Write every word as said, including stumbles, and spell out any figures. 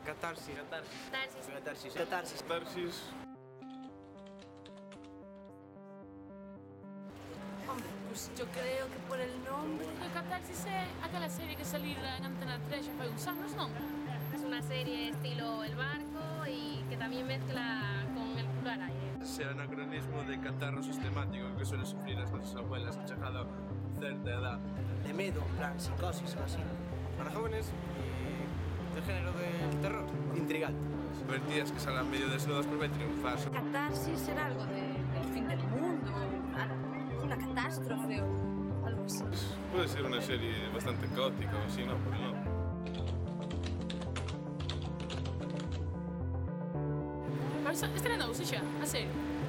Catarsis. Catarsis. Catarsis. Catarsis. Catarsis. Catarsis. Hombre, pues yo creo que por el nombre. O Catarsis é aquela serie que salira en Antena tres xa fai uns anos, non? Es una serie estilo El Barco y que también mezcla con el plural aire. Ese anacronismo de catarro sistemático que suelen sufrir as nosas abuelas a chegada a certa edad. De medo, en plan psicosis o así. Para jóvenes y de género del terror. Intrigante. Ver tías que salen medio desnudas por ver triunfar. Catarsis era algo de, del fin del mundo, algo, una catástrofe o algo así. Puede ser una serie bastante caótica o así, ¿no? Pero no. Pero estrenouse xa, a serie.